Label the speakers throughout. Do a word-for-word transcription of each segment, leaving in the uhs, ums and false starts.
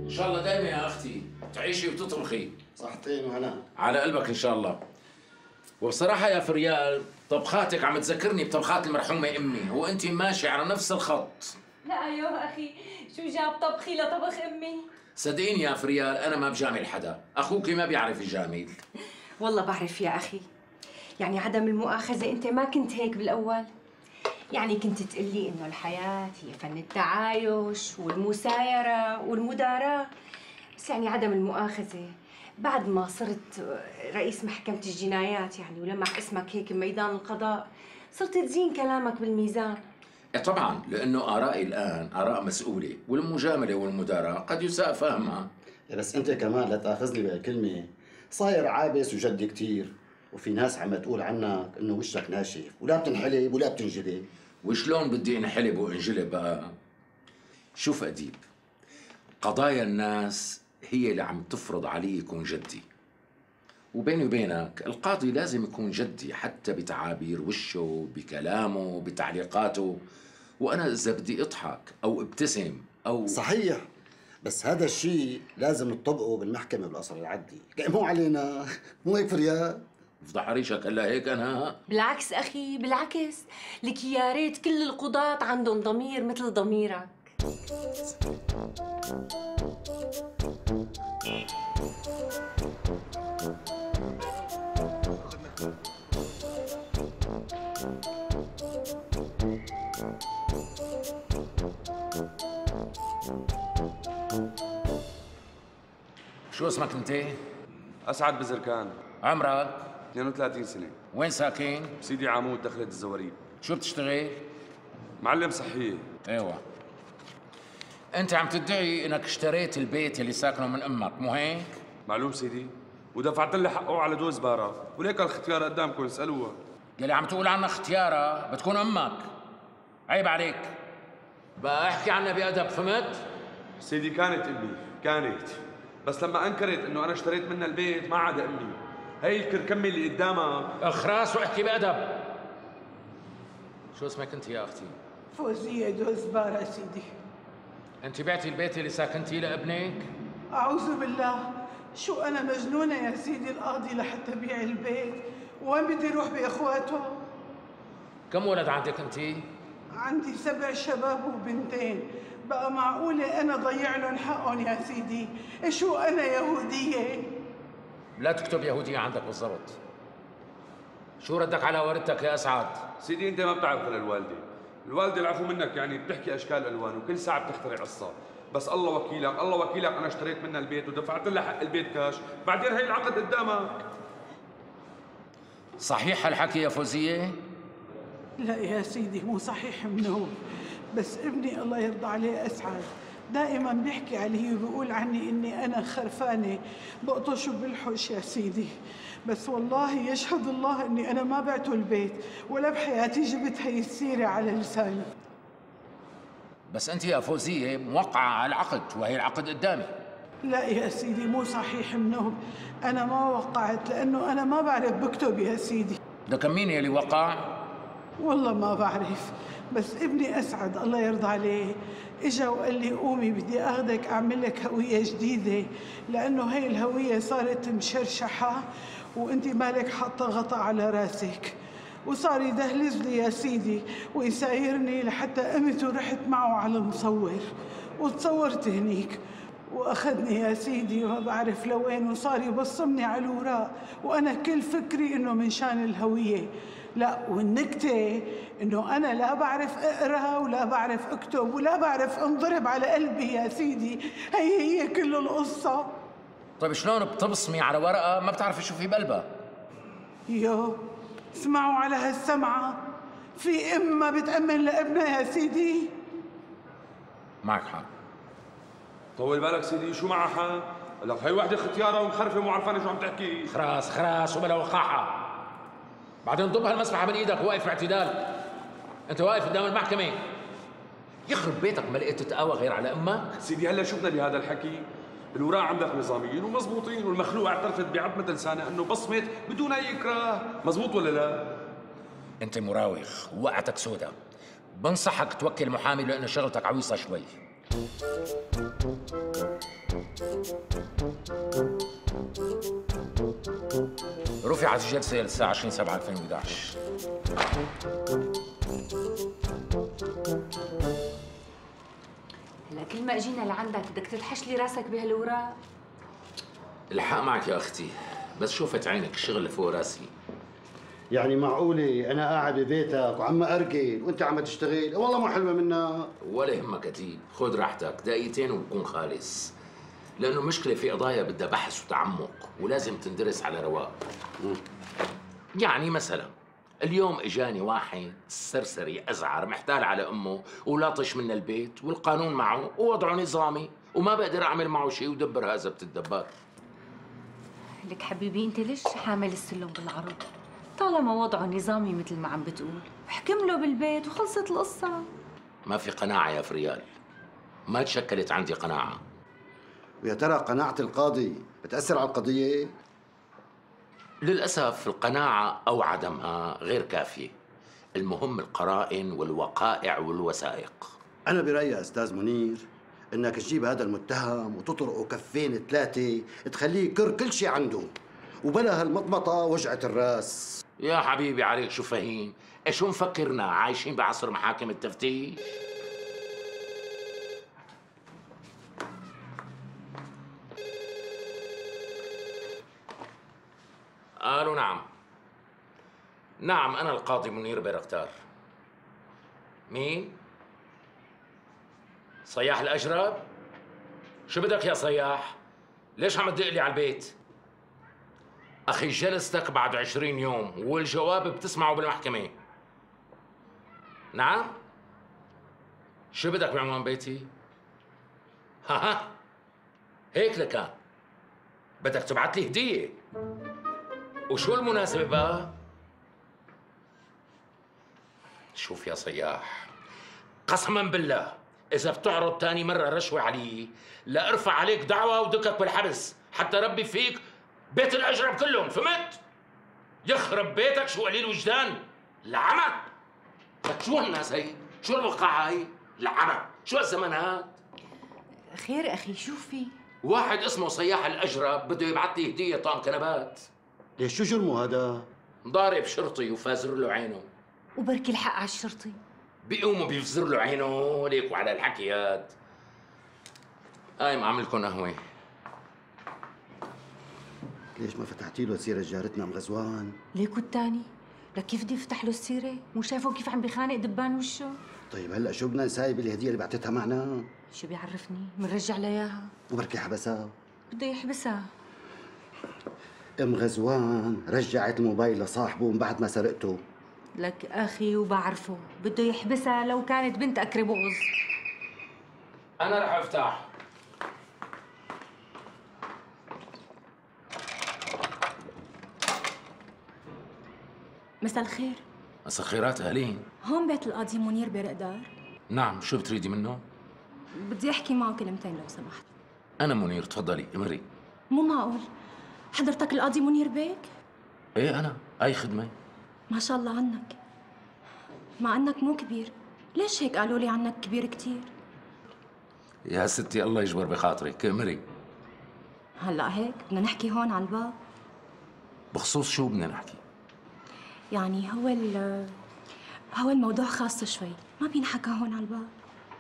Speaker 1: ان شاء الله دايما يا اختي تعيشي وتطبخي.
Speaker 2: صحتين وهنا.
Speaker 1: على قلبك ان شاء الله. وبصراحه يا فريال طبخاتك عم تذكرني بطبخات المرحومه امي، وانت ماشي على نفس الخط.
Speaker 3: لا ايوه اخي، شو جاب طبخي لطبخ امي؟
Speaker 1: صدقيني يا فريال انا ما بجامل حدا، اخوك ما بيعرف يجامل.
Speaker 3: والله بعرف يا اخي، يعني عدم المؤاخذه انت ما كنت هيك بالاول. يعني كنت تقلي انه الحياه هي فن التعايش والمسايره والمداراة، بس يعني عدم المؤاخذه بعد ما صرت رئيس محكمه الجنايات يعني ولمح اسمك هيك بميدان القضاء صرت تزين كلامك بالميزان.
Speaker 1: إيه طبعا، لانه ارائي الان اراء مسؤوله، والمجامله والمداراة قد يساء فهمها.
Speaker 2: بس انت كمان لا تاخذني بهالكلمه، صاير عابس وجدي كثير، وفي ناس عم تقول عنك انه وشك ناشف ولا بتنحلب ولا بتنجلب.
Speaker 1: وشلون بدي انحلب وانجلب بقى؟ شوف أديب، قضايا الناس هي اللي عم تفرض علي يكون جدي، وبيني وبينك القاضي لازم يكون جدي حتى بتعابير وشه، بكلامه، بتعليقاته. وأنا إذا بدي أضحك أو ابتسم أو
Speaker 2: صحيح، بس هذا الشيء لازم نطبقه بالمحكمة بالقصر العدلي، مو علينا، مو هيك فريال؟
Speaker 1: افضح ريشك هلا هيك أنا؟
Speaker 3: بالعكس أخي، بالعكس، لك يا ريت كل القضاة عندهم ضمير مثل ضميرك.
Speaker 1: شو اسمك أنت؟
Speaker 4: أسعد بزركان.
Speaker 1: عمرك؟
Speaker 4: اثنين وثلاثين سنة.
Speaker 1: وين ساكن؟
Speaker 4: بسيدي عمود دخلة الزواريب.
Speaker 1: شو بتشتغل؟
Speaker 4: معلم صحية.
Speaker 1: ايوه. انت عم تدعي انك اشتريت البيت اللي ساكنه من امك، مو هيك؟
Speaker 4: معلوم سيدي، ودفعت لي حقه على دوز بارة، وليك الختيار قدامكم اسألوها.
Speaker 1: يلي عم تقول عنها اختيارها بتكون امك. عيب عليك. بقى احكي عنها بأدب، فهمت؟
Speaker 4: سيدي كانت امي، كانت، بس لما انكرت انه انا اشتريت منها البيت ما عاد امي. هي الكركمة اللي قدامك.
Speaker 1: اخراس واحكي بأدب. شو اسمك انت يا اختي؟
Speaker 5: فوزية دوز بارة سيدي.
Speaker 1: انت بعتي البيت اللي ساكنتيه لابنك؟
Speaker 5: أعوذ بالله، شو أنا مجنونة يا سيدي القاضي لحتى بيع البيت؟ وين بدي أروح بإخواته؟
Speaker 1: كم ولد عندك انت؟
Speaker 5: عندي سبع شباب وبنتين، بقى معقولة أنا ضيع لهم حقهم يا سيدي؟ شو أنا يهودية؟
Speaker 1: لا تكتب يهودية عندك بالضبط. شو ردك على والدتك يا أسعد؟
Speaker 4: سيدي أنت ما بتعرف على الوالدة، الوالدة العفو منك يعني بتحكي أشكال ألوان وكل ساعة بتخترع قصة، بس الله وكيلك الله وكيلك أنا اشتريت منها البيت ودفعت لها حق البيت كاش، بعدين هي العقد قدامك.
Speaker 1: صحيح هالحكي يا فوزية؟
Speaker 5: لا يا سيدي مو صحيح منوب، بس ابني الله يرضى عليه أسعد دائما بيحكي علي وبيقول عني إني أنا خرفانة بقطش وبلحش يا سيدي، بس والله يشهد الله إني أنا ما بعته البيت ولا بحياتي جبت هي السيرة على لساني.
Speaker 1: بس أنت يا فوزية موقعة على العقد وهي العقد قدامي.
Speaker 5: لا يا سيدي مو صحيح منوب، أنا ما وقعت لأنه أنا ما بعرف بكتب يا سيدي.
Speaker 1: ده كان مين يلي وقع؟
Speaker 5: والله ما بعرف، بس ابني أسعد الله يرضى عليه إجا وقال لي قومي بدي أخذك أعمل لك هوية جديدة، لأنه هي الهوية صارت مشرشحة وأنت مالك حاطة غطا على راسك. وصار يدهلز لي يا سيدي ويسايرني لحتى قمت ورحت معه على المصور وتصورت هنيك، واخذني يا سيدي وما بعرف لوين وصار يبصمني على الوراق، وانا كل فكري انه من شان الهويه. لا والنكته انه انا لا بعرف اقرا ولا بعرف اكتب ولا بعرف انضرب على قلبي يا سيدي، هي هي كل القصه.
Speaker 1: طيب شلون بتبصمي على ورقه ما بتعرفي شو في بقلبها؟
Speaker 5: يو اسمعوا على هالسمعه، في ام ما بتامن لابنها يا سيدي.
Speaker 1: معك حق.
Speaker 4: طول بالك سيدي شو معها حق؟ لك هي وحده ختياره ومخرفه ومو عرفانه شو عم تحكي.
Speaker 1: خراس خراس وبلا وقاحه. بعدين ضب هالمسبحه من ايدك واقف باعتدال. انت واقف قدام المحكمه. يخرب بيتك ما لقيت تتقاوى غير على امك؟
Speaker 4: سيدي هلا شفنا بهذا الحكي، الوراق عندك نظاميين ومضبوطين، والمخلوقه اعترفت بعظمه لسانها انه بصمت بدون اي اكراه، مزبوط ولا لا؟
Speaker 1: انت مراوغ ووقعتك سودا. بنصحك توكل محامي لانه شغلتك عويصه شوي. رفعت الجلسة للساعة عشرين سبعة ألفين وإحدى عشر.
Speaker 3: هلا كل ما اجينا لعندك بدك تتحش لي راسك بهالوراق.
Speaker 1: الحق معك يا أختي، بس شوفت عينك الشغل فوق راسي.
Speaker 2: يعني معقولة أنا قاعد ببيتك وعم أرجل وأنت عم تشتغل؟ والله مو حلوة منك.
Speaker 1: ولا يهمك أديب، خذ راحتك دقيقتين وبكون خالص. لأنه مشكلة في قضايا بدها بحث وتعمق ولازم تندرس على رواق. يعني مثلا اليوم اجاني واحد سرسري ازعر محتال على امه ولاطش من البيت والقانون معه ووضعه نظامي وما بقدر اعمل معه شيء ودبر هذا بتدبر.
Speaker 3: لك حبيبي انت ليش حامل السلم بالعرض؟ طالما وضعه نظامي مثل ما عم بتقول احكم له بالبيت وخلصت القصة.
Speaker 1: ما في قناعة يا فريال، ما تشكلت عندي قناعة.
Speaker 2: ويا ترى قناعة القاضي بتأثر على القضية؟
Speaker 1: للأسف القناعة أو عدمها غير كافية. المهم القرائن والوقائع والوثائق.
Speaker 2: أنا برأيي يا أستاذ منير إنك تجيب هذا المتهم وتطرقه كفين ثلاثة تخليه يكر كل شيء عنده وبلا هالمطمطة وجعة الراس.
Speaker 1: يا حبيبي عليك شو فهيم؟ إيش مفكرنا عايشين بعصر محاكم التفتيش؟ قالوا نعم. نعم أنا القاضي منير بيرقتار. مين؟ صياح الأجرب؟ شو بدك يا صياح؟ ليش عم تدق لي على البيت؟ أخي جلستك بعد عشرين يوم والجواب بتسمعه بالمحكمة. نعم؟ شو بدك بعنوان بيتي؟ ها ها هيك لكان بدك تبعت لي هدية. وشو المناسبة بقى؟ شوف يا صياح، قسما بالله إذا بتعرض تاني مرة رشوة علي لا أرفع عليك دعوة ودكك بالحبس حتى ربي فيك بيت الأجرب كلهم، فهمت؟ يخرب بيتك شو قليل وجدان، لعمك. لك شو هالناس هي؟ شو الوقعة هي؟ لعمك، شو هالزمن هاد؟
Speaker 3: خير أخي شو في؟
Speaker 1: واحد اسمه صياح الأجرب بده يبعث لي هدية طعم كنبات.
Speaker 2: ليش شو جرمه هذا؟
Speaker 1: ضارب شرطي وفازر له عينه.
Speaker 3: وبركي الحق على الشرطي.
Speaker 1: بيقوموا بيفزر له عينه ليك وعلى الحكي هاد. قايم عامل لكم قهوة.
Speaker 2: ليش ما فتحتي له سيرة جارتنا ام غزوان؟
Speaker 3: ليكو الثاني؟ لك كيف بدي افتح له السيرة؟ مو شايفه كيف عم بخانق دبان وشه؟
Speaker 2: طيب هلا شو بدنا نساوي بالهدية اللي بعتتها معنا؟
Speaker 3: شو بيعرفني؟ منرجع لها اياها.
Speaker 2: وبركي حبسها.
Speaker 3: بده يحبسها.
Speaker 2: ام غزوان رجعت الموبايل لصاحبه من بعد ما سرقته.
Speaker 3: لك اخي وبعرفه بده يحبسها لو كانت بنت اكري بغز.
Speaker 1: انا رح افتح.
Speaker 6: مساء الخير.
Speaker 1: مساء الخيرات اهلين.
Speaker 6: هون بيت القاضي منير برقدار؟
Speaker 1: نعم، شو بتريدي منه؟
Speaker 6: بدي احكي معه كلمتين لو سمحت.
Speaker 1: انا منير، تفضلي امري.
Speaker 6: مو معقول، حضرتك القاضي منير بيك؟
Speaker 1: ايه انا، اي خدمه.
Speaker 6: ما شاء الله عنك، مع انك مو كبير. ليش هيك قالوا لي عنك كبير كتير؟
Speaker 1: يا ستي الله يجبر بخاطرك، امري.
Speaker 6: هلا هيك بدنا نحكي هون على الباب.
Speaker 1: بخصوص شو بدنا نحكي؟
Speaker 6: يعني هو ال هو الموضوع خاص شوي، ما بينحكى هون على الباب.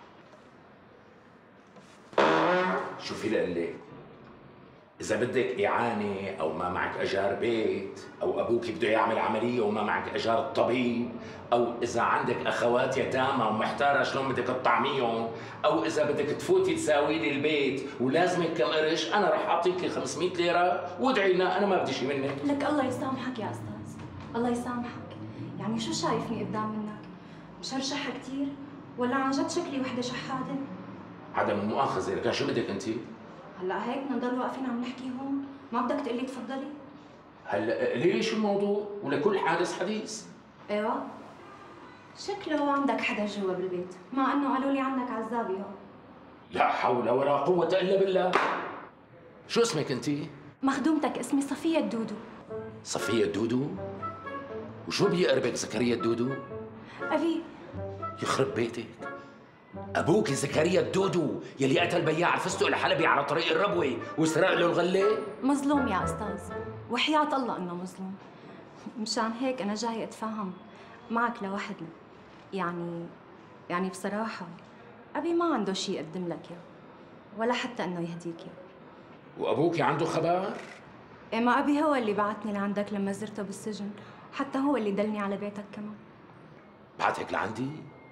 Speaker 1: شوفي لقلي، إذا بدك إعانة أو ما معك أجار بيت أو أبوك بده يعمل عملية وما معك أجار الطبيب أو إذا عندك أخوات يتامى ومحتارة شلون بدك تطعميهم أو إذا بدك تفوتي تساوي لي البيت ولازمك كم قرش، أنا رح أعطيك لي خمسمية ليرة وادعي لنا، أنا ما بدي شيء منك.
Speaker 6: لك الله يسامحك يا أستاذ، الله يسامحك. يعني شو شايفني قدام منك؟ مشرشحة كتير ولا عن جد شكلي وحدة شحادة؟
Speaker 1: عدم المؤاخذة، لكن شو بدك أنت؟
Speaker 6: هلا هيك بدنا نضل واقفين عم نحكي هون؟ ما بدك تقلي تفضلي؟
Speaker 1: هلا ليش الموضوع؟ ولكل حادث حديث.
Speaker 6: ايوه شكله عندك حدا جوا بالبيت، مع انه قالوا لي عنك عزابي هون.
Speaker 1: لا حول ولا قوة إلا بالله. شو اسمك أنت؟
Speaker 6: مخدومتك، اسمي صفية الدودو.
Speaker 1: صفية الدودو؟ وشو بيقربك زكريا الدودو؟
Speaker 6: أبي
Speaker 1: يخرب بيتك، ابوك زكريا الدودو يلي قتل بياع الفستق الحلبي على طريق الربوه وسرق له الغله؟
Speaker 6: مظلوم يا استاذ، وحياة الله انه مظلوم. مشان هيك انا جاي اتفاهم معك لوحدنا. يعني يعني بصراحه ابي ما عنده شيء يقدم لك اياه، ولا حتى انه يهديك اياه.
Speaker 1: وابوك عنده خبر؟
Speaker 6: إيه، ما ابي هو اللي بعتني لعندك لما زرته بالسجن، حتى هو اللي دلني على بيتك كمان.
Speaker 1: بعتك لعندي؟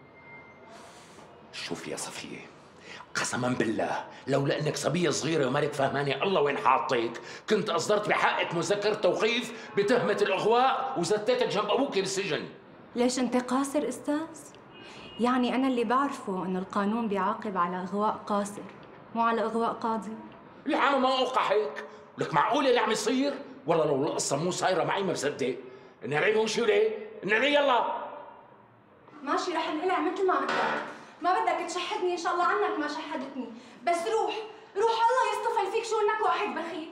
Speaker 1: شوف يا صفية، قسما بالله لولا انك صبية صغيرة ومالك فهماني الله وين حاطك، كنت اصدرت بحقك مذكرة توقيف بتهمة الاغواء وزتيتك جنب ابوك بالسجن.
Speaker 6: ليش انت قاصر استاذ؟ يعني انا اللي بعرفه انه القانون بيعاقب على اغواء قاصر، مو على اغواء قاضي.
Speaker 1: العام ما اوقع هيك، لك معقولة اللي عم يصير؟ والله لو القصة مو صايرة معي ما بصدق. نعيم وشو ليه؟ نعيم يلا.
Speaker 6: ماشي رح انقلع مثل ما بدك، ما بدك تشحدني ان شاء الله عنك ما شحدتني، بس روح روح الله يصطفل فيك شو انك واحد بخيل.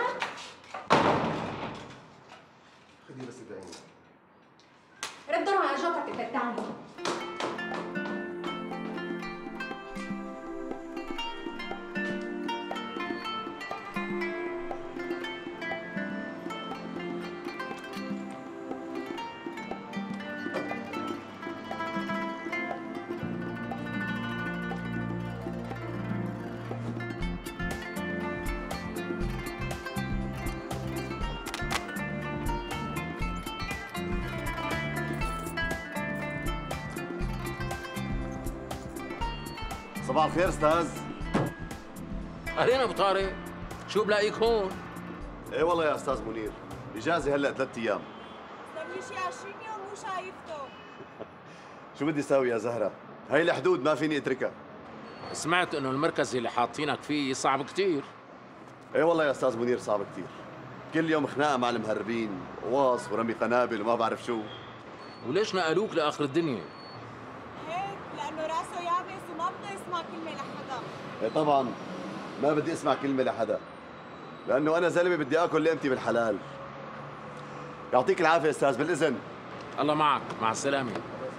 Speaker 2: خدي بس ادعيني.
Speaker 6: ردهم على جوتك انت الثاني.
Speaker 2: صباح الخير استاذ.
Speaker 1: اهلين ابو طارق، شو بلاقيك هون؟
Speaker 2: ايه والله يا استاذ منير، اجازه هلا ثلاث ايام.
Speaker 7: صار لي شي عشرين يوم مو شايفته.
Speaker 2: شو بدي اساوي يا زهره؟ هي الحدود ما فيني اتركها.
Speaker 1: سمعت انه المركز اللي حاطينك فيه صعب كثير.
Speaker 2: ايه والله يا استاذ منير صعب كثير. كل يوم خناقه مع المهربين، قواص ورمي قنابل وما بعرف شو.
Speaker 1: وليش نقلوك لاخر الدنيا؟
Speaker 7: هيك لانه راسه يابس وما بده يسمع كلمه لحدا.
Speaker 2: ايه طبعا ما بدي اسمع كلمه لحدا، لانه انا زلمه بدي اكل لقمتي بالحلال. يعطيك العافيه استاذ، بالاذن.
Speaker 1: الله معك، مع السلامه.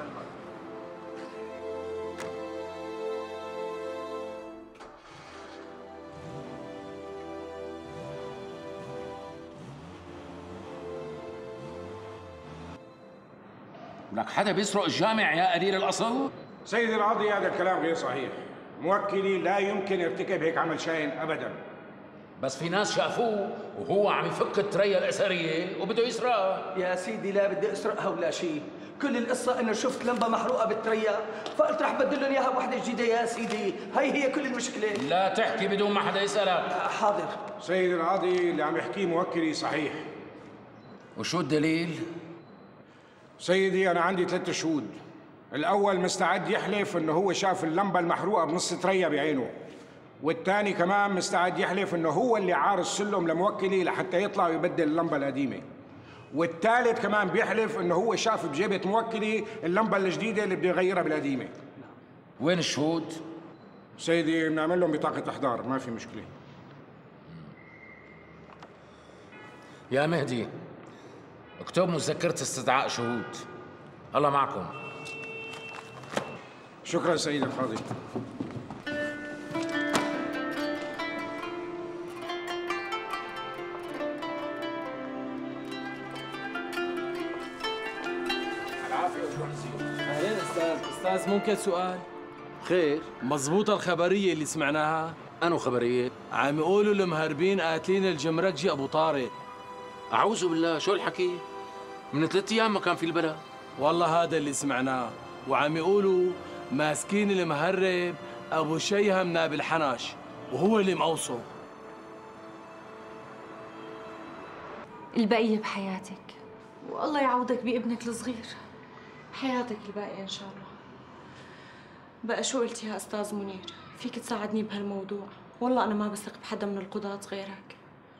Speaker 1: لك حدا بيسرق الجامع يا قليل الاصل؟
Speaker 8: سيدي القاضي هذا الكلام غير صحيح. موكلي لا يمكن يرتكب هيك عمل شاين ابدا.
Speaker 1: بس في ناس شافوه وهو عم يفك التريا الاثريه وبده يسرقها.
Speaker 9: يا سيدي لا بدي اسرقها ولا شيء، كل القصة انه شفت لمبة محروقة بالتريا، فقلت رح بدل لهم اياها بوحدة جديدة يا سيدي، هي هي كل المشكلة.
Speaker 1: لا تحكي بدون ما حدا يسألك.
Speaker 9: حاضر.
Speaker 8: سيدي القاضي اللي عم يحكيه موكلي صحيح.
Speaker 1: وشو الدليل؟
Speaker 8: سيدي انا عندي ثلاث شهود. الاول مستعد يحلف انه هو شاف اللمبة المحروقة بنص تريا بعينه. والثاني كمان مستعد يحلف انه هو اللي عار السلم لموكلي لحتى يطلع ويبدل اللمبة القديمة. والثالث كمان بيحلف انه هو شاف بجيبة موكلي اللمبة الجديدة اللي بده يغيرها بالقديمة.
Speaker 1: وين الشهود؟
Speaker 8: سيدي بنعمل لهم بطاقة احضار، ما في مشكلة.
Speaker 1: يا مهدي اكتب مذكرة استدعاء شهود. الله معكم.
Speaker 8: شكرا سيدي القاضي.
Speaker 10: اهلين استاذ، استاذ ممكن سؤال؟
Speaker 1: خير؟
Speaker 10: مزبوطة الخبرية اللي سمعناها؟
Speaker 1: أنو خبرية؟
Speaker 10: عم يقولوا المهربين قاتلين الجمركجي ابو طارق.
Speaker 1: أعوذ بالله، شو الحكي؟ من ثلاث أيام ما كان في البلد.
Speaker 10: والله هذا اللي سمعناه، وعم يقولوا ماسكين المهرب ابو شيهم نائب الحنش وهو اللي موصو.
Speaker 3: البقية بحياتك، والله يعوضك بابنك الصغير. حياتك الباقية إن شاء الله.
Speaker 7: بقى شو قلت يا أستاذ منير؟ فيك تساعدني بهالموضوع؟ والله أنا ما بثق بحدا من القضاة غيرك.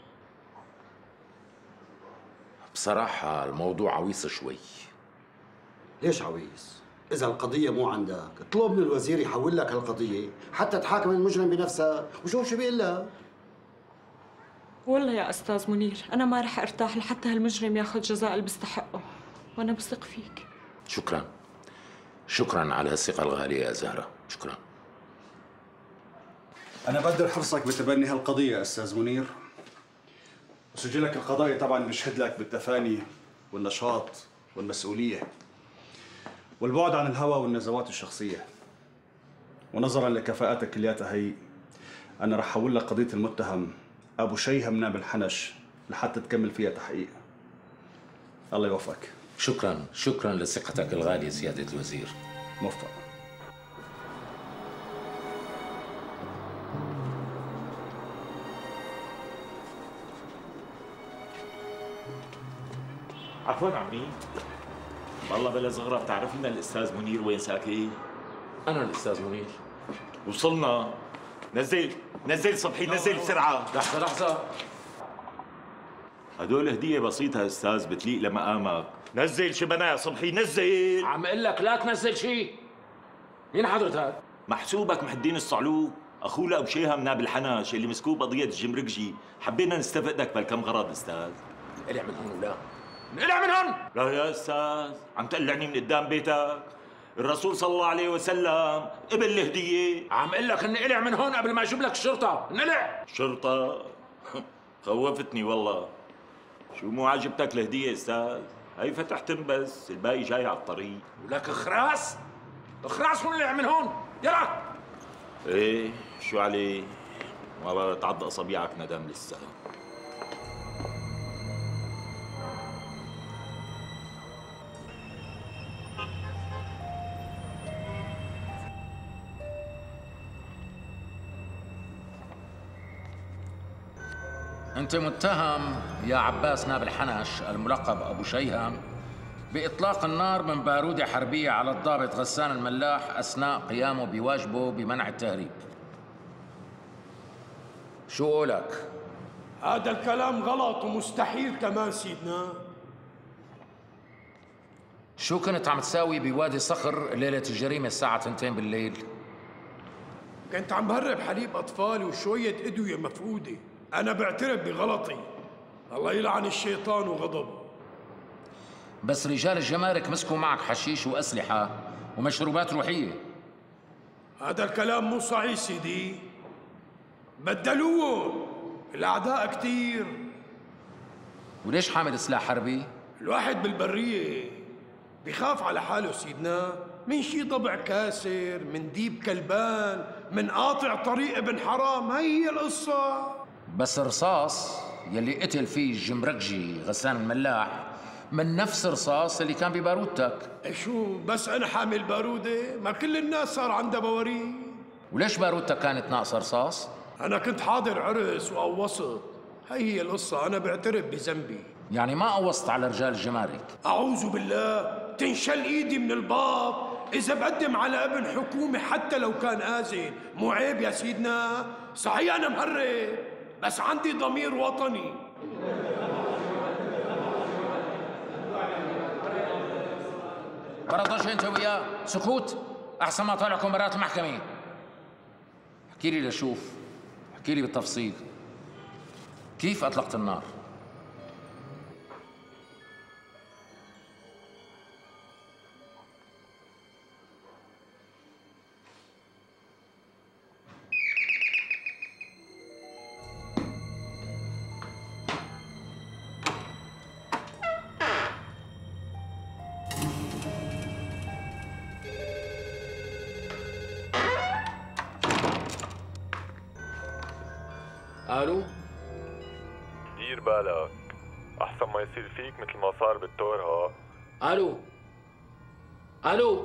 Speaker 1: بصراحة الموضوع عويص شوي.
Speaker 2: ليش عويس؟ إذا القضية مو عندك، اطلب من الوزير يحول لك هالقضية حتى تحاكم المجرم بنفسك وشوف شو بيقول لك.
Speaker 7: والله يا أستاذ منير أنا ما رح أرتاح لحتى هالمجرم ياخذ جزاء اللي بيستحقه، وأنا بثق فيك.
Speaker 1: شكرا. شكرا على هالثقة الغالية يا زهرة. شكرا.
Speaker 11: أنا بقدر حرصك بتبني هالقضية أستاذ منير، وسجلك القضائي طبعا بيشهد لك بالتفاني والنشاط والمسؤولية والبعد عن الهوى والنزوات الشخصية. ونظرا لكفاءاتك كلياتها هي، أنا رح حول لك قضية المتهم أبو شيهم ناب الحنش لحتى تكمل فيها تحقيق. الله يوفقك.
Speaker 1: شكرا شكرا لثقتك الغالية سيادة الوزير.
Speaker 11: موفق.
Speaker 12: عفوا عمي، والله بلا زغرة بتعرف لنا الأستاذ منير وين ساكن؟
Speaker 1: أنا الأستاذ منير.
Speaker 12: وصلنا. نزل نزل صبحي نزل بسرعة.
Speaker 1: لحظة لحظة.
Speaker 12: هدول هدية بسيطة أستاذ بتليق لمقامك. نزل شبنا يا صبحي نزل.
Speaker 1: عم اقول لك لا تنزل شيء. مين حضرتك؟
Speaker 12: محسوبك محي الدين الصعلوك، أخوه لأبو شيهم ناب الحنش اللي مسكوه بقضية الجمركجي. حبينا نستفقدك بهالكم غرض أستاذ.
Speaker 1: انقلع من هون ولا انقلع من هون.
Speaker 12: لا يا أستاذ، عم تقلعني من قدام بيتك. الرسول صلى الله عليه وسلم قبل الهدية.
Speaker 1: عم اقول لك انقلع من هون قبل ما اجيب لك الشرطة. انقلع.
Speaker 12: شرطة؟ خوفتني والله. شو مو عاجبتك الهدية استاذ؟ هي فتحتم بس، الباقي جاي على الطريق.
Speaker 1: ولك اخراس؟ اخراس انقلع من هون، يلا.
Speaker 12: ايه شو عليه؟ والله تعض اصابيعك ندم لسه.
Speaker 1: أنت متهم يا عباس ناب الحنش الملقب أبو شيهم بإطلاق النار من بارودة حربية على الضابط غسان الملاح أثناء قيامه بواجبه بمنع التهريب. شو قولك؟
Speaker 13: هذا الكلام غلط ومستحيل كمان سيدنا.
Speaker 1: شو كنت عم تساوي بوادي صخر ليلة الجريمة الساعة اثنتين بالليل؟
Speaker 13: كنت عم بهرب حليب أطفالي وشوية أدوية مفقودة. أنا بعترف بغلطي، الله يلعن الشيطان وغضبه.
Speaker 1: بس رجال الجمارك مسكوا معك حشيش وأسلحة ومشروبات روحية.
Speaker 13: هذا الكلام مو صحيح سيدي، بدلوه الأعداء كتير.
Speaker 1: وليش حامل سلاح حربي؟
Speaker 13: الواحد بالبرية بيخاف على حاله سيدنا، من شي ضبع كاسر، من ديب كلبان، من قاطع طريق ابن حرام. هي هي القصة.
Speaker 1: بس الرصاص يلي قتل فيه الجمركجي غسان الملاح من نفس الرصاص اللي كان ببارودتك.
Speaker 13: شو بس أنا حامل بارودة؟ ما كل الناس صار عندها بواريد.
Speaker 1: وليش بارودتك كانت ناقصة رصاص؟
Speaker 13: أنا كنت حاضر عرس وقوصت. هي هي القصة، أنا بعترف بذنبي.
Speaker 1: يعني ما قوصت على رجال الجمارك؟
Speaker 13: أعوذ بالله، تنشل إيدي من الباط إذا بقدم على ابن حكومة حتى لو كان آذن. مو عيب يا سيدنا؟ صحيح أنا مهرب بس عندي ضمير وطني.
Speaker 1: برضاش انت وياه سكوت احسن ما طالعكم برات المحكمة. احكي لي لشوف، احكي لي بالتفصيل كيف اطلقت النار؟ الو،
Speaker 14: دير بالك احسن ما يصير فيك مثل ما صار بالتور. ها
Speaker 1: الو الو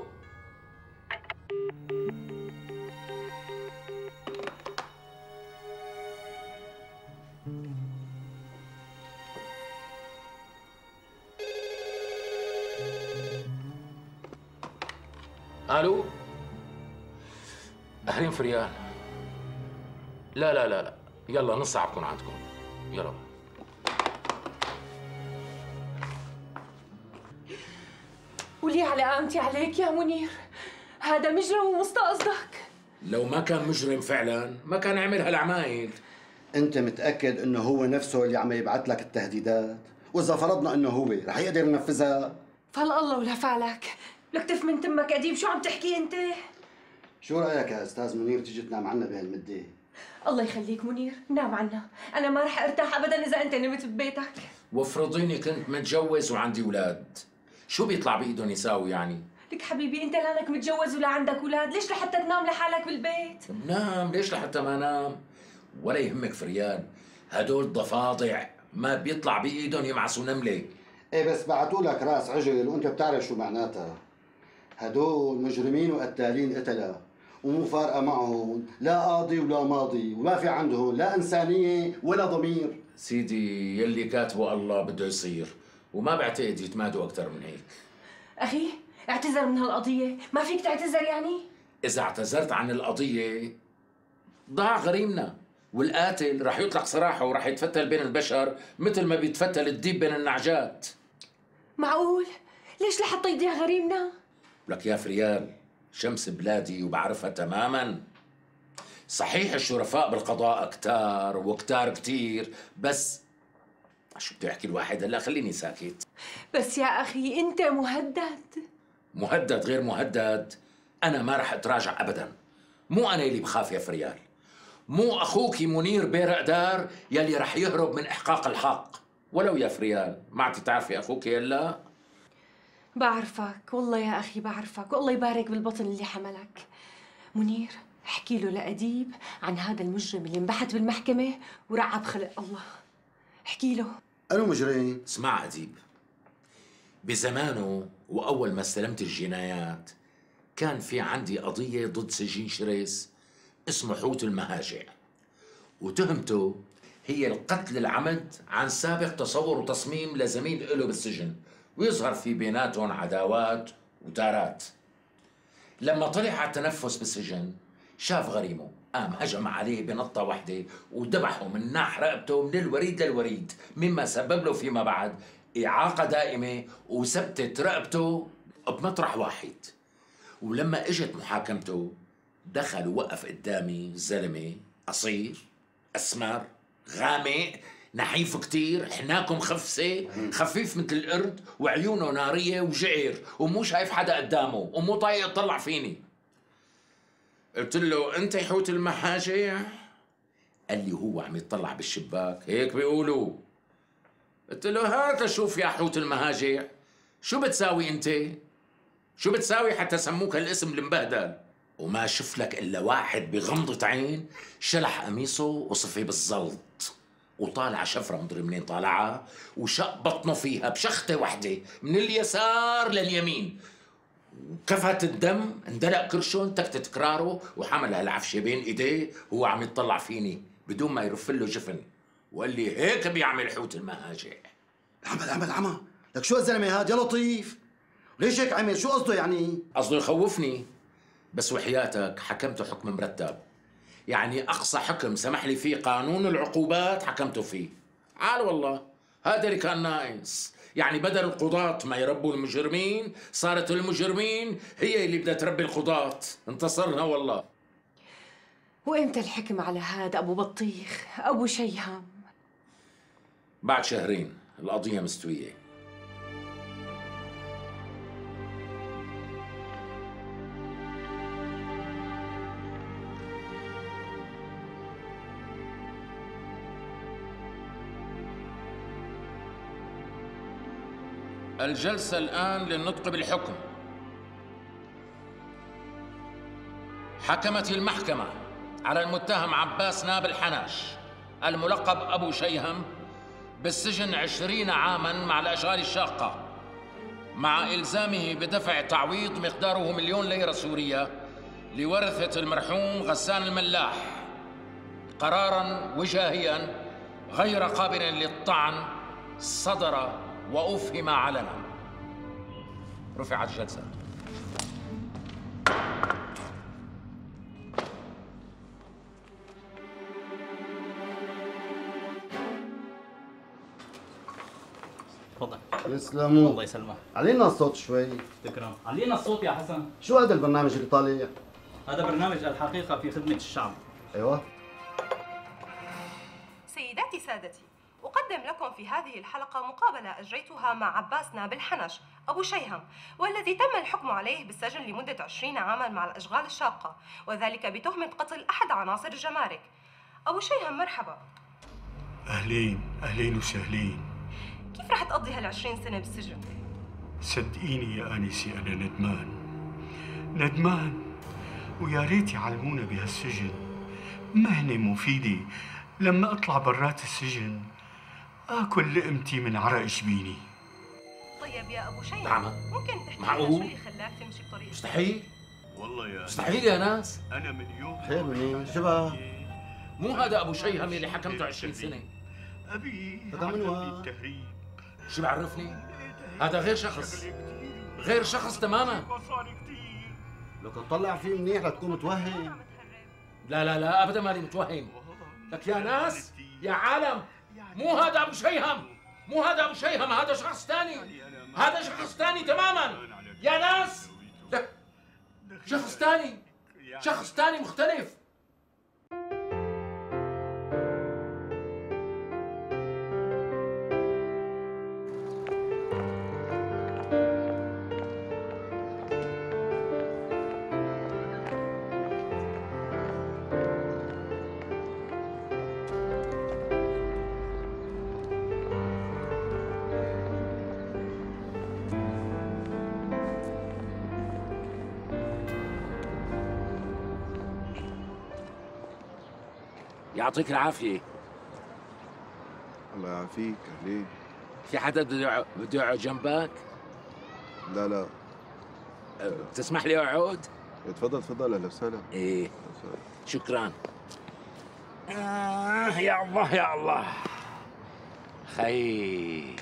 Speaker 1: الو اهلين فريال. لا لا لا لا يلا نص ساعة بكون عندكم. يلا
Speaker 3: ولي على قامتي عليك يا منير، هذا مجرم ومستقصدك.
Speaker 1: لو ما كان مجرم فعلا ما كان عمل هالعمايل.
Speaker 2: انت متأكد انه هو نفسه اللي عم يبعث لك التهديدات؟ واذا فرضنا انه هو رح يقدر ينفذها؟
Speaker 3: فال الله ولا فعلك، لك تف من تمك اديب. شو عم تحكي انت؟
Speaker 2: شو رايك يا استاذ منير تيجي تنام عنا بهالمده؟
Speaker 3: الله يخليك منير، نام عنا، انا ما رح ارتاح ابدا اذا انت نمت ببيتك.
Speaker 1: وافرضيني كنت متجوز وعندي اولاد، شو بيطلع بايدهم يساوي يعني؟
Speaker 3: لك حبيبي انت لانك متجوز ولا عندك اولاد، ليش لحتى تنام لحالك بالبيت؟
Speaker 1: نام، ليش لحتى ما نام؟ ولا يهمك فريال، هدول ضفادع ما بيطلع بايدهم يمعسوا نمله.
Speaker 2: ايه بس بعتوا لك راس عجل وانت بتعرف شو معناتها. هدول مجرمين وقتالين قتله، ومو فارقه معهم لا قاضي ولا ماضي، وما في عندهم لا انسانيه ولا ضمير.
Speaker 1: سيدي يلي كاتبه الله بده يصير، وما بعتقد يتمادوا اكثر من هيك.
Speaker 3: اخي اعتذر من هالقضيه، ما فيك تعتذر يعني؟
Speaker 1: اذا اعتذرت عن القضيه ضاع غريمنا، والقاتل رح يطلق سراحه ورح يتفتل بين البشر مثل ما بيتفتل الديب بين النعجات.
Speaker 3: معقول؟ ليش لحتى يضيع غريمنا؟
Speaker 1: لك يا فريال، شمس بلادي وبعرفها تماما. صحيح الشرفاء بالقضاء كتار وكتار كتير، بس شو بده يحكي الواحد؟ هلا خليني ساكت.
Speaker 3: بس يا اخي انت مهدد.
Speaker 1: مهدد غير مهدد، انا ما رح اتراجع ابدا. مو انا اللي بخاف يا فريال، مو اخوك منير بيرق دار يلي رح يهرب من احقاق الحق. ولو يا فريال ما عاد تعرفي اخوك يلا.
Speaker 3: بعرفك والله يا اخي بعرفك، والله يبارك بالبطن اللي حملك. منير احكي له لأديب عن هذا المجرم اللي انبحث بالمحكمة ورعب خلق الله. احكي له.
Speaker 2: أنو مجرم؟
Speaker 1: اسمع أديب، بزمانه وأول ما استلمت الجنايات كان في عندي قضية ضد سجين شريس اسمه حوت المهاجع، وتهمته هي القتل العمد عن سابق تصور وتصميم لزميل له بالسجن، ويظهر في بيناتهم عداوات وتارات. لما طلع على التنفس بالسجن شاف غريمه، قام هجم عليه بنطة واحدة وذبحه من ناح رقبته من الوريد للوريد، مما سبب له فيما بعد إعاقة دائمة وثبتت رقبته بمطرح واحد. ولما اجت محاكمته دخل ووقف قدامي زلمة قصير أسمر غامق نحيف كتير، حناكم خفسة خفيف مثل القرد، وعيونه نارية وجعر، ومو شايف حدا قدامه ومو طايق يطلع فيني. قلت له انت حوت المهاجع؟ قال لي هو عم يطلع بالشباك هيك بيقولوا. قلت له هات شوف يا حوت المهاجع، شو بتساوي انت؟ شو بتساوي حتى سموك هالاسم المبهدل؟ وما شف لك الا واحد بغمضة عين شلح قميصه وصفي بالزلط، وطالع شفرة مدري منين طالعها، وشق بطنه فيها بشخته وحده من اليسار لليمين، وكفت الدم اندلق كرشه انتكت كراره، وحمل هالعفشه بين ايديه وهو عم يطلع فيني بدون ما يرف له جفن، وقال لي هيك بيعمل حوت المهاجع.
Speaker 2: عمل عمل عمى، لك شو الزلمه هاد يا لطيف؟ ليش هيك عمل؟ شو قصده يعني؟
Speaker 1: قصده يخوفني، بس وحياتك حكمته حكم مرتب، يعني أقصى حكم سمح لي فيه قانون العقوبات حكمته فيه. عال والله هذا اللي كان ناقص، يعني بدل القضاة ما يربوا المجرمين صارت المجرمين هي اللي بدها تربي القضاة. انتصرنا والله.
Speaker 3: وإمتى الحكم على هذا أبو بطيخ أبو شيهام؟
Speaker 1: بعد شهرين القضية مستوية. الجلسة الآن للنطق بالحكم. حكمت المحكمة على المتهم عباس ناب الحناش الملقب أبو شيهم بالسجن عشرين عاماً مع الأشغال الشاقة، مع إلزامه بدفع تعويض مقداره مليون ليرة سورية لورثة المرحوم غسان الملاح، قراراً وجاهياً غير قابل للطعن صدر وأفهم علنا. رفعت الجلسة.
Speaker 15: تفضل.
Speaker 2: يسلموا.
Speaker 15: الله يسلمك.
Speaker 2: علينا الصوت شوي.
Speaker 15: تكرم. علينا الصوت يا حسن.
Speaker 2: شو هذا البرنامج اللي طالع؟
Speaker 15: هذا برنامج الحقيقة في خدمة الشعب.
Speaker 2: ايوه.
Speaker 16: سيداتي سادتي، أقدم لكم في هذه الحلقة مقابلة أجريتها مع عباس ناب الحنش أبو شيهم، والذي تم الحكم عليه بالسجن لمدة عشرين عاماً مع الأشغال الشاقة، وذلك بتهمة قتل أحد عناصر الجمارك. أبو شيهم مرحبا.
Speaker 17: أهلين أهلين وسهلين.
Speaker 16: كيف رح تقضي هالعشرين سنة بالسجن؟
Speaker 17: صدقيني يا آنسي أنا ندمان ندمان ويا ريت يعلمونا بهالسجن مهنة مفيدة لما أطلع برات السجن آكل لقمتي من عرق جبيني.
Speaker 16: طيب يا أبو شيهم،
Speaker 1: نعم.
Speaker 16: ممكن تحكي
Speaker 1: معقول؟
Speaker 16: لنا شو اللي خلاك تمشي بطريق
Speaker 1: مستحيل
Speaker 17: والله يا
Speaker 1: مستحيل يا ناس.
Speaker 17: أنا من يوم
Speaker 2: خير منين؟ شبه
Speaker 1: مو هذا ابو شيهم اللي حكمته عشرين سنه.
Speaker 17: أبي
Speaker 2: هذا منو؟
Speaker 17: التهريب.
Speaker 1: شو بعرفني؟ هذا غير شخص غير شخص تماما.
Speaker 2: لو كنت طلع فيه منيح لتكون متوهم.
Speaker 1: لا لا لا ابدا ماني متوهم. لك يا ناس يا عالم، مو هذا ابو شيهم، مو هذا ابو شيهم، هذا شخص ثاني، هذا شخص ثاني تماما يا ناس. لك شخص ثاني، شخص ثاني مختلف. يعطيك العافية.
Speaker 18: الله يعافيك. أهلين.
Speaker 1: في حدا بده بده يقعد جنبك؟
Speaker 18: لا لا.
Speaker 1: بتسمح لي اقعد؟
Speaker 18: تفضل تفضل. اهلا وسهلا.
Speaker 1: ايه شكرا. آه يا الله يا الله. خي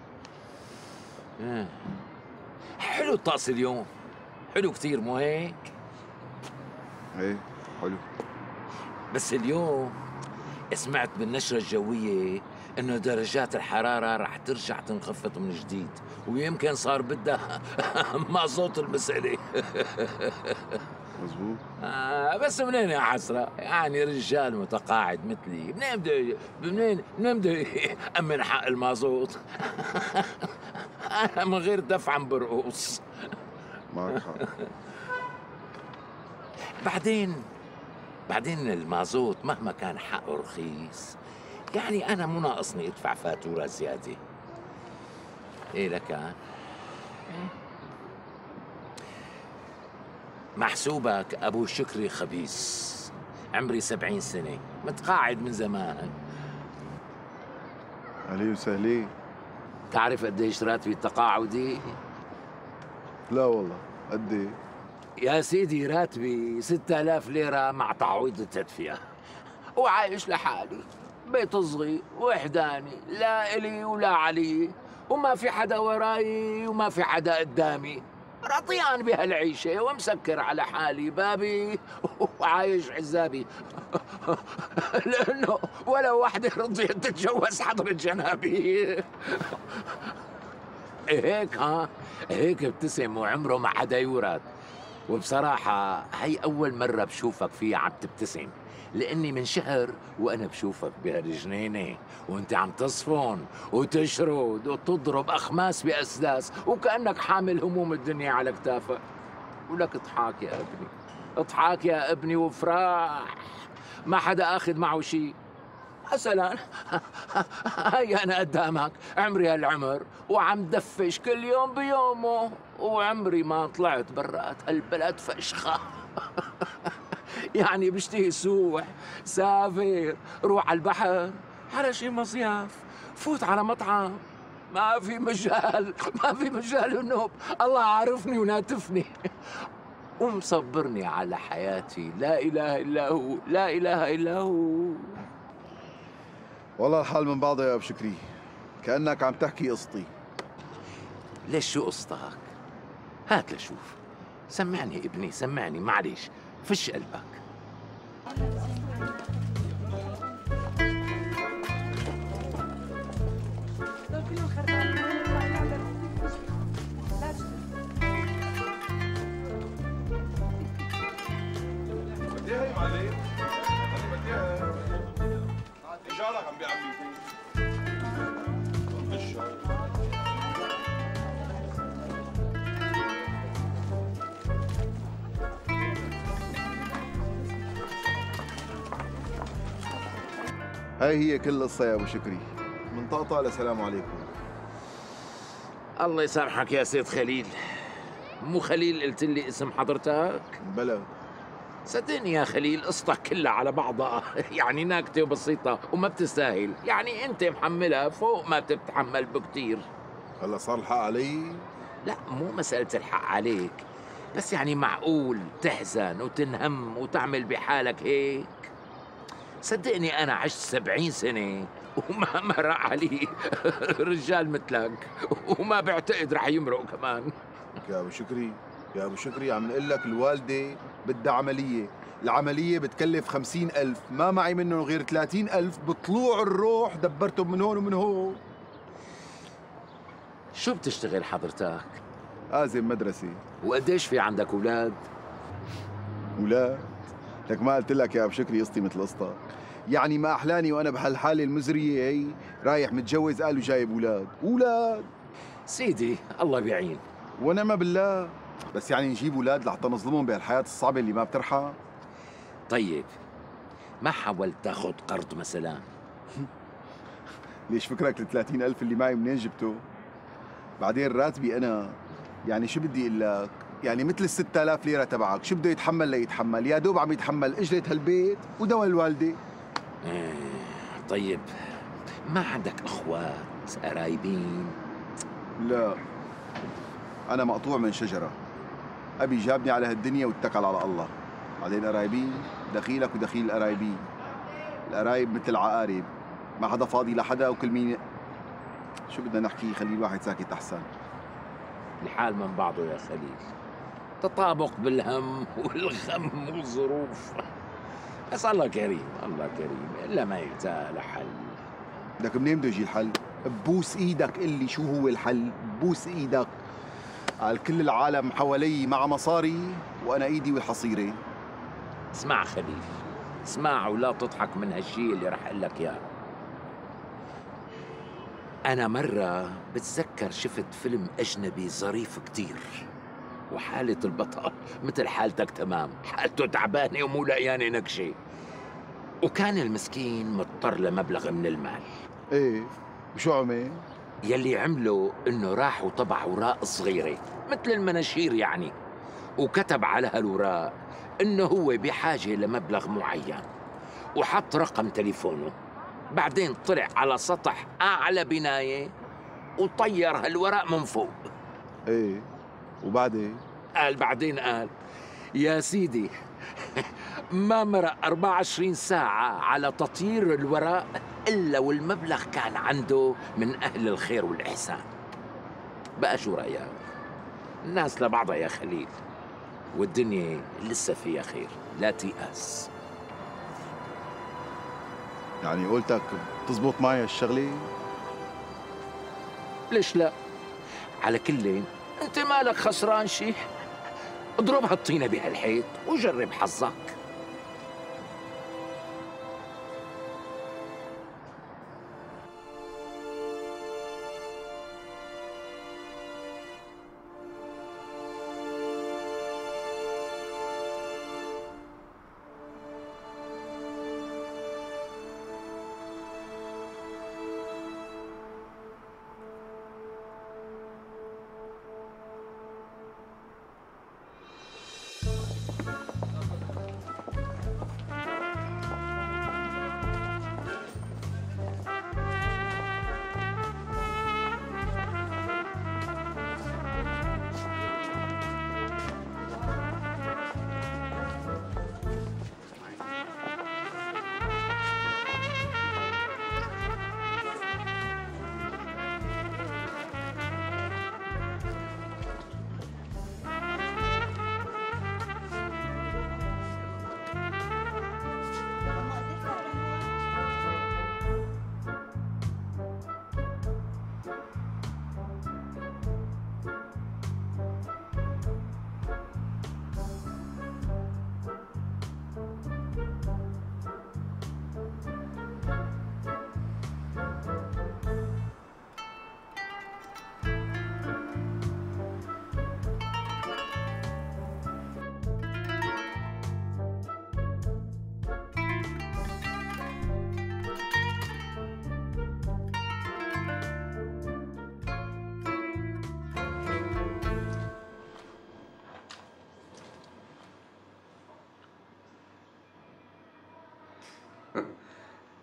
Speaker 1: آه. حلو الطقس اليوم، حلو كثير مو هيك؟
Speaker 18: ايه حلو.
Speaker 1: بس اليوم سمعت بالنشرة الجوية إنه درجات الحرارة رح ترجع تنخفض من جديد، ويمكن صار بدها مازوت المسألة.
Speaker 18: مزبوط.
Speaker 1: آه بس منين يا حسرة؟ يعني رجال متقاعد مثلي، منين بده منين منين بده يأمن حق المازوت؟ أنا من غير دفع برقص.
Speaker 18: معك حق.
Speaker 1: بعدين بعدين المازوت مهما كان حقه رخيص، يعني أنا مو ناقصني أدفع فاتورة زيادة. إيه لكان؟ محسوبك أبو شكري خبيث، عمري سبعين سنة، متقاعد من زمان.
Speaker 18: أهلين وسهلين.
Speaker 1: تعرف قديش راتبي التقاعدي؟
Speaker 18: لا والله. قد ايه؟
Speaker 1: يا سيدي راتبي ستة آلاف ليرة مع تعويض التدفئة، وعايش لحالي، بيت صغير وحداني، لا إلي ولا علي، وما في حدا وراي وما في حدا قدامي، رضيان بهالعيشة ومسكر على حالي بابي وعايش عزابي. لأنه ولا وحدة رضيت تتجوز حضرة جنابي. هيك ها هيك ابتسم وعمره ما حدا يورد. وبصراحة هي أول مرة بشوفك فيها عم تبتسم، لأني من شهر وأنا بشوفك بهالجنينة وأنت عم تصفن وتشرد وتضرب أخماس بأسداس وكأنك حامل هموم الدنيا على كتافك. ولك اضحك يا ابني، اضحك يا ابني وفرح، ما حدا أخذ معه شيء. مثلا هي أنا قدامك عمري هالعمر وعم دفش كل يوم بيومه، وعمري ما طلعت برات هالبلد فشخة. يعني بشتهي سوح، سافر، روح على البحر، على شي مصياف، فوت على مطعم، ما في مجال ما في مجال النوب. الله عارفني وناتفني ومصبرني على حياتي. لا إله إلا هو، لا إله إلا هو.
Speaker 18: والله الحال من بعضه يا أبو شكري، كأنك عم تحكي قصتي.
Speaker 1: ليش شو قصتك؟ هات لشوف. سمعني ابني سمعني، معليش فش قلبك.
Speaker 19: بديها يا معلم، بديها رجالك عم بيعملوا
Speaker 18: هاي هي كل القصة يا أبو شكري، من طقطقة لسلام عليكم.
Speaker 1: الله يسامحك يا سيد خليل. مو خليل قلت لي اسم حضرتك؟
Speaker 18: بلى.
Speaker 1: صدقني يا خليل قصتك كلها على بعضها يعني ناكتة وبسيطة وما بتستاهل، يعني أنت محملها فوق ما بتتحمل بكتير.
Speaker 18: هلا صار الحق علي؟
Speaker 1: لا مو مسألة الحق عليك، بس يعني معقول تحزن وتنهم وتعمل بحالك هيك؟ صدقني أنا عشت سبعين سنة وما مرق علي رجال مثلك، وما بعتقد رح يمرق كمان.
Speaker 18: يا أبو شكري يا أبو شكري عم نقول لك الوالدة بدها عملية، العملية بتكلف خمسين ألف، ما معي منهم غير ثلاثين ألف بطلوع الروح دبرتهم من هون ومن هون.
Speaker 1: شو بتشتغل حضرتك؟
Speaker 18: آزم مدرسة.
Speaker 1: وقديش في عندك أولاد؟
Speaker 18: أولاد؟ لك ما قلت لك يا أبو شكري قصتي مثل قصتك، يعني ما أحلاني وأنا بهالحالة المزرية هي رايح متجوز قال وجايب أولاد، أولاد
Speaker 1: سيدي الله بيعين.
Speaker 18: ونعم بالله، بس يعني نجيب أولاد لحتى نظلمهم بهالحياة الصعبة اللي ما بترحى؟
Speaker 1: طيب ما حاولت تاخذ قرض مثلا؟
Speaker 18: ليش فكرك ال ثلاثين ألف اللي معي منين جبته؟ بعدين راتبي أنا، يعني شو بدي أقول لك؟ يعني مثل ال ستة آلاف ليرة تبعك، شو بده يتحمل ليتحمل؟ يا دوب عم يتحمل أجرة هالبيت ودواء الوالدة.
Speaker 1: إيه طيب ما عندك أخوات قرايبين؟
Speaker 18: لا أنا مقطوع من شجرة، أبي جابني على هالدنيا واتكل على الله، بعدين قرايبين دخيلك ودخيل القرايبين، القرايب مثل العقارب ما حدا فاضي لحدا وكل مين شو بدنا نحكي، خلي الواحد ساكت أحسن.
Speaker 1: الحال من بعضه يا خليل، تطابق بالهم والغم والظروف، بس الله كريم الله كريم إلا ما يلتقى لحل.
Speaker 18: لك منين بده يجي الحل؟ ببوس ايدك قل لي شو هو الحل، ببوس ايدك. على كل العالم حوالي مع مصاري وانا ايدي والحصيره.
Speaker 1: اسمع خليل اسمع ولا تضحك من هالشيء اللي رح اقول لك اياه. انا مره بتذكر شفت فيلم اجنبي ظريف كتير، وحالة البطل مثل حالتك تمام، حالته تعبانة ومو لاقيانة نكشة، وكان المسكين مضطر لمبلغ من المال.
Speaker 18: ايه وشو عمل؟
Speaker 1: يلي عمله انه راح وطبع اوراق صغيرة مثل المناشير يعني، وكتب على هالوراق انه هو بحاجة لمبلغ معين، وحط رقم تليفونه. بعدين طلع على سطح اعلى بناية وطير هالورق من فوق.
Speaker 18: ايه وبعدين؟
Speaker 1: قال بعدين قال يا سيدي ما مرق أربعة وعشرين ساعة على تطيير الورق إلا والمبلغ كان عنده من أهل الخير والإحسان. بقى شو رأيك؟ الناس لبعضها يا خليل، والدنيا لسه فيها خير، لا تيأس.
Speaker 18: يعني قولتك تزبط معي هالشغلة؟
Speaker 1: ليش لا؟ على كل انت مالك خسران شيء، اضرب هالطينة بهالحيط وجرب حظك.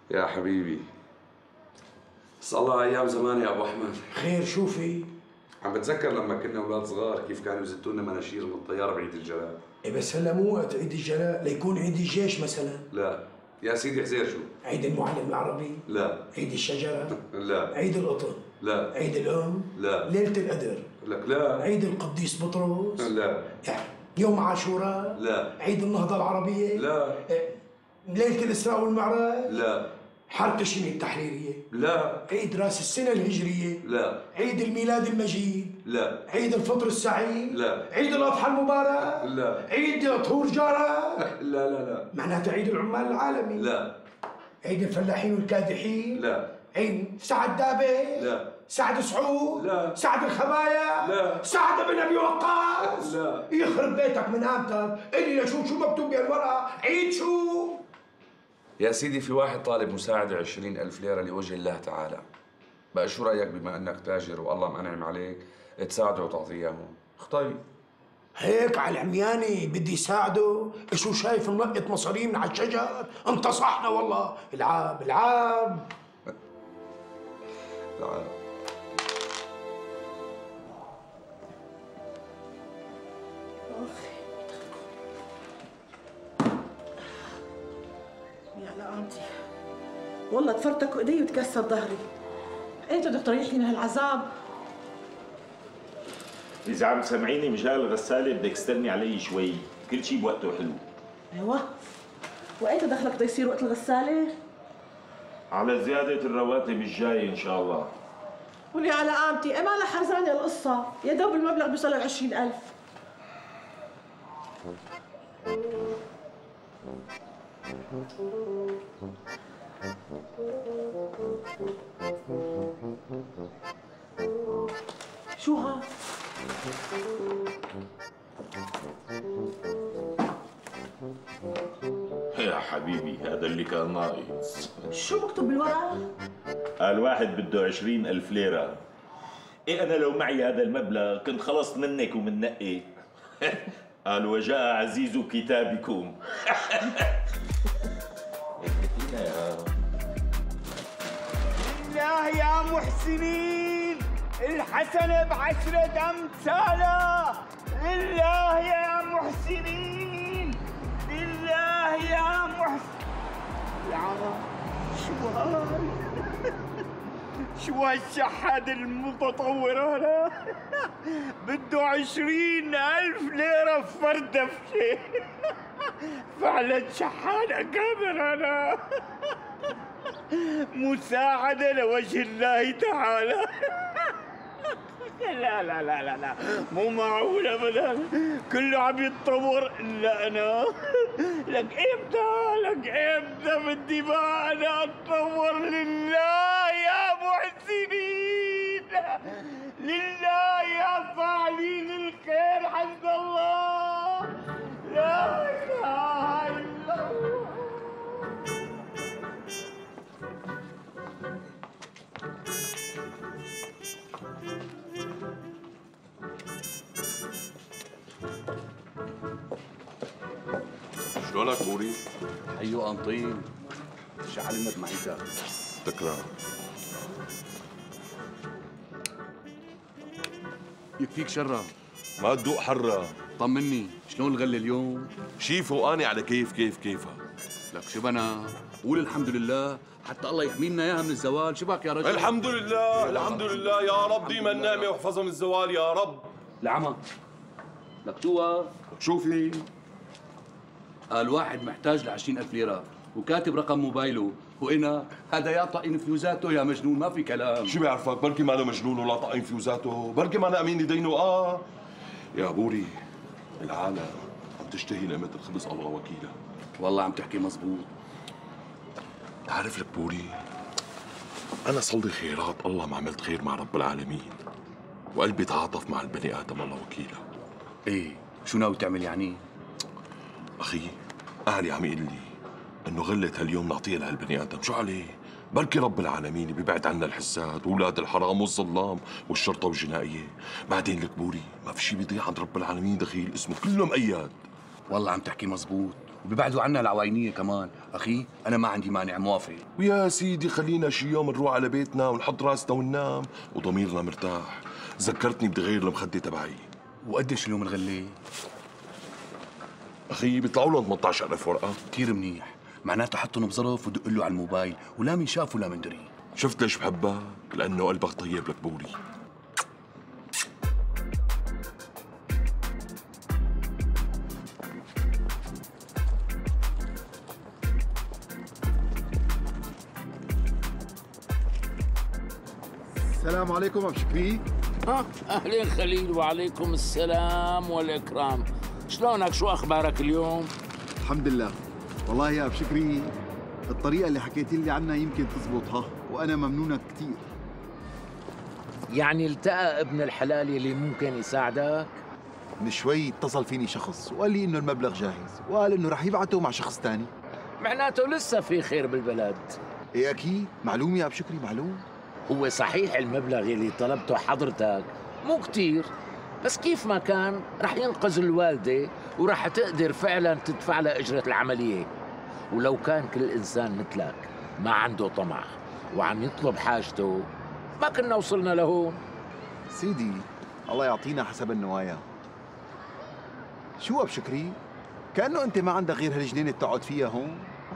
Speaker 4: يا حبيبي بس الله ايام زمان يا ابو احمد.
Speaker 13: خير شو في؟
Speaker 4: عم بتذكر لما كنا اولاد صغار كيف كانوا يزتوا لنا مناشير من الطياره بعيد الجلال.
Speaker 13: إيه بس هلا مو وقت عيد الجلاء، ليكون عيد الجيش مثلا.
Speaker 4: لا يا سيدي حزير شو؟
Speaker 13: عيد المعلم العربي؟
Speaker 4: لا.
Speaker 13: عيد الشجره؟
Speaker 4: لا.
Speaker 13: عيد القطن؟
Speaker 4: لا.
Speaker 13: عيد الام؟
Speaker 4: لا.
Speaker 13: ليله القدر؟
Speaker 4: لك لا.
Speaker 13: عيد القديس بطرس؟
Speaker 4: لا.
Speaker 13: يوم عاشوراء؟
Speaker 4: لا.
Speaker 13: عيد النهضه العربيه؟
Speaker 4: لا.
Speaker 13: ليله الاسراء والمعراج؟
Speaker 4: لا.
Speaker 13: حرب تشرين التحريريه؟
Speaker 4: لا.
Speaker 13: عيد راس السنه الهجريه؟
Speaker 4: لا.
Speaker 13: عيد الميلاد المجيد؟
Speaker 4: لا.
Speaker 13: عيد الفطر السعيد؟
Speaker 4: لا.
Speaker 13: عيد الاضحى المبارك؟
Speaker 4: لا.
Speaker 13: عيد طهور جارك؟
Speaker 4: لا لا لا.
Speaker 13: معناته عيد العمال العالمي؟
Speaker 4: لا.
Speaker 13: عيد الفلاحين والكادحين؟
Speaker 4: لا.
Speaker 13: عيد سعد دابه؟
Speaker 4: لا.
Speaker 13: سعد سعود؟
Speaker 4: لا.
Speaker 13: سعد الخبايا؟
Speaker 4: لا.
Speaker 13: سعد بن ابي وقاص؟
Speaker 4: لا.
Speaker 13: يخرب بيتك من امتى؟ قلي لشو شو مكتوب بالورقه؟ عيد شو؟
Speaker 4: يا سيدي في واحد طالب مساعدة عشرين ألف ليرة لوجه الله تعالى. بقى شو رأيك بما أنك تاجر والله منعم عليك تساعده وتعطيه إياهم؟ اختي.
Speaker 13: هيك على العمياني بدي ساعده؟ شو شايف منقط مصاري من على الشجر؟ انتصحنا والله. العاب العاب
Speaker 4: العاب.
Speaker 5: يا لقامتي والله تفرتكوا ايدي وتكسر ظهري. انت بدك تريحني من هالعذاب؟
Speaker 12: إذا عم تسمعيني مشان الغسالة بدك تستني علي شوي، كل شيء بوقته حلو.
Speaker 5: ايوه، وأنت دخلك بده يصير وقت الغسالة؟
Speaker 12: على زيادة الرواتب الجاي إن شاء الله.
Speaker 5: ولي على قامتي، إيه مالها حزانة القصة؟ يا دوب المبلغ بيوصل ل عشرين ألف. شو ها؟
Speaker 12: يا حبيبي هذا اللي كان ناقص.
Speaker 5: شو مكتوب بالورقة؟
Speaker 12: قال واحد بده عشرين ألف ليرة. إيه أنا لو معي هذا المبلغ كنت خلصت منك ومن نقي. قال وجاء عزيز كتابكم.
Speaker 20: لله يا محسنين الحسنة بعشرة أمثالها. لله يا محسنين لله يا محسن. يا شو هاي؟ شو هالشحاد المتطور هذا؟ بده عشرين ألف ليرة فردفشة. فعلا شحاد أكابر هذا. مساعدة لوجه الله تعالى. لا لا لا لا لا مو معقول ابدا، كله عم يتطور الا انا. لك امتى لك امتى بدي بقى انا اتطور؟ لله يا محسنين لله يا فاعلين الخير حسب الله. لا اله الا الله.
Speaker 19: شلونك بوري؟
Speaker 21: حيو قنطين شعل لنا بمعيتك.
Speaker 19: تكرم.
Speaker 21: يكفيك شرة.
Speaker 19: ما تدوق حرة.
Speaker 21: طمني شلون الغلة اليوم؟
Speaker 19: شي فوقاني على كيف كيف كيفها.
Speaker 21: لك شبنا قول الحمد لله حتى الله يحمينا اياها من الزوال. شبك يا رجل؟
Speaker 19: الحمد لله الحمد لله يا رب ديما النعمة واحفظها من الزوال يا رب.
Speaker 21: العمى لك شو
Speaker 19: شو في؟
Speaker 21: قال واحد محتاج ل عشرين ألف ليرة وكاتب رقم موبايله، وإنا هذا يا طاقين فيوزاته يا مجنون ما في كلام.
Speaker 19: شو بيعرفك؟ بركي ما أنا مجنون ولا طاقين فيوزاته، بركي ما أنا أمين يدينه. آه يا بوري العالم عم تشتهي نعمة الخبز الله وكيلها.
Speaker 21: والله عم تحكي مزبوط.
Speaker 19: تعرف لك بوري أنا صلي خيرات الله ما عملت خير مع رب العالمين، وقلبي تعاطف مع البني آدم الله وكيلها.
Speaker 21: إيه شو ناوي تعمل يعني؟
Speaker 19: أخي أهلي عم يقول لي إنه غلة هاليوم نعطيها لهالبني آدم، شو عليه؟ بركي رب العالمين بيبعد عنا الحساد وأولاد الحرام والظلام والشرطة والجنائية. بعدين لك بوري ما في شي بيضيع عند رب العالمين دخيل اسمه كله مقيد.
Speaker 21: والله عم تحكي مزبوط، وبيبعدوا عنا العواينيه كمان. اخي انا ما عندي مانع، موافق.
Speaker 19: ويا سيدي خلينا شي يوم نروح على بيتنا ونحط راسنا وننام وضميرنا مرتاح. ذكرتني بدي غير المخده تبعي.
Speaker 21: وقديش اليوم الغله؟
Speaker 19: اخي بيطلعوا لهم ثمانية عشر ألف ورقه.
Speaker 21: كثير منيح، معناته حطهم بظرف ودق له على الموبايل ولا من شاف ولا من دري.
Speaker 19: شفت ليش بحبك؟ لانه قلبك طيب لك بوري.
Speaker 18: السلام عليكم ابو شكري.
Speaker 1: ها اهلين خليل، وعليكم السلام والاكرام. شلونك؟ شو اخبارك اليوم؟
Speaker 18: الحمد لله. والله يا ابو شكري الطريقه اللي حكيت لي عنها يمكن تزبطها، وانا ممنونك كثير.
Speaker 1: يعني التقى ابن الحلال اللي ممكن يساعدك؟
Speaker 18: من شوي اتصل فيني شخص وقال لي انه المبلغ جاهز، وقال انه رح يبعته مع شخص ثاني.
Speaker 1: معناته لسه في خير بالبلد.
Speaker 18: ايه اكيد، معلوم يا ابو شكري معلوم.
Speaker 1: هو صحيح المبلغ اللي طلبته حضرتك مو كتير، بس كيف ما كان رح ينقذ الوالدة ورح تقدر فعلا تدفع لها أجرة العملية. ولو كان كل إنسان مثلك ما عنده طمع وعم يطلب حاجته ما كنا وصلنا لهون.
Speaker 18: سيدي الله يعطينا حسب النوايا. شو ابو شكري؟ كأنه أنت ما عندك غير هالجنينة تقعد فيها هون.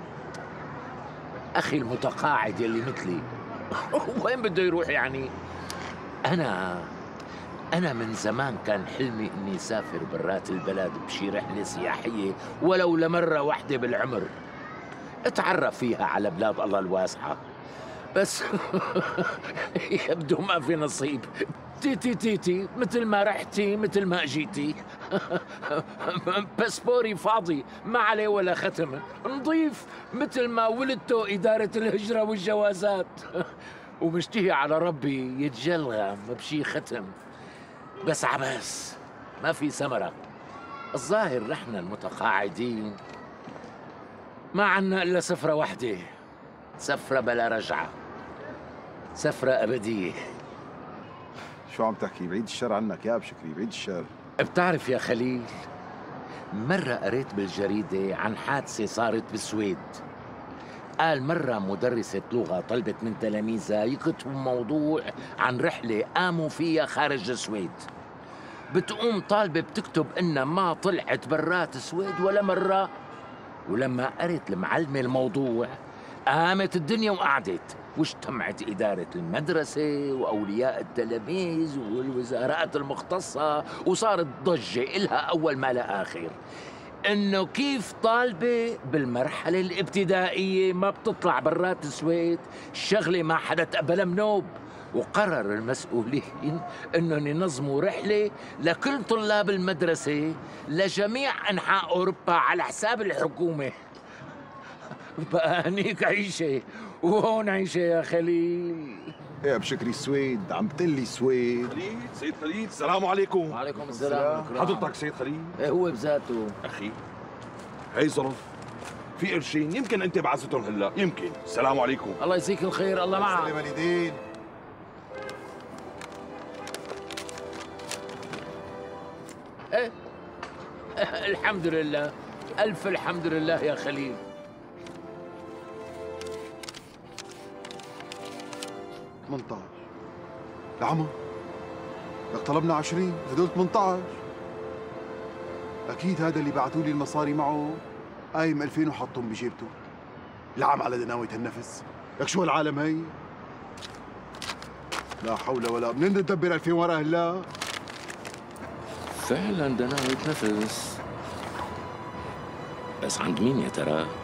Speaker 1: أخي المتقاعد يلي مثلي وين بده يروح يعني؟ أنا أنا من زمان كان حلمي إني سافر برات البلد بشي رحلة سياحية ولو لمرة واحدة بالعمر، اتعرف فيها على بلاد الله الواسعة. بس يبدو ما في نصيب. تيتي تيتي مثل ما رحتي مثل ما اجيتي. باسبوري فاضي ما عليه ولا ختم، نظيف مثل ما ولدته إدارة الهجرة والجوازات. ومشتهي على ربي يتجلغم بشي ختم، بس عبس ما في ثمرة. الظاهر نحن المتقاعدين ما عنا إلا سفرة واحدة، سفرة بلا رجعة، سفرة أبدية.
Speaker 18: شو عم تحكي؟ بعيد الشر عنك يا بشكري، بعيد الشر.
Speaker 1: بتعرف يا خليل، مرة قريت بالجريدة عن حادثة صارت بالسويد. قال مرة مدرسة لغة طلبت من تلاميذها يكتبوا موضوع عن رحلة قاموا فيها خارج السويد. بتقوم طالبة بتكتب إنها ما طلعت برات السويد ولا مرة، ولما قريت المعلمة الموضوع قامت الدنيا وقعدت، واجتمعت إدارة المدرسة وأولياء التلاميذ والوزارات المختصة، وصارت ضجة إلها أول ما لا آخر إنه كيف طالبة بالمرحلة الابتدائية ما بتطلع برات السويد، شغلة ما حدا تقبلها منوب. وقرر المسؤولين إنهم ينظموا رحلة لكل طلاب المدرسة لجميع أنحاء أوروبا على حساب الحكومة. بقى هنيك عيشة وهون عيشة يا خليل.
Speaker 18: يا بشكري السويد، عم تقلي السويد.
Speaker 19: خليل، سيد خليل، السلام عليكم.
Speaker 1: وعليكم السلام.
Speaker 19: حضرتك سيد خليل؟
Speaker 1: ايه هو بذاته.
Speaker 19: اخي هي ظرف في قرشين يمكن انت بعثتهم هلا، يمكن. السلام عليكم.
Speaker 1: الله يجزيك الخير، الله معك.
Speaker 18: سلام والدين.
Speaker 1: ايه الحمد لله، ألف الحمد لله يا خليل.
Speaker 18: ثمانية عشر يا عمو، لك طلبنا عشرين، هدول ثمانية عشر. أكيد هذا اللي بعثوا لي المصاري معه قايم ألفين وحطهم بجيبته. لعم على دناوة هالنفس، لك شو هالعالم هي؟ لا حول ولا، منين بدنا ندبر ألفين ورقة هلا؟
Speaker 1: فعلا دناوة نفس، بس عند مين يا ترى؟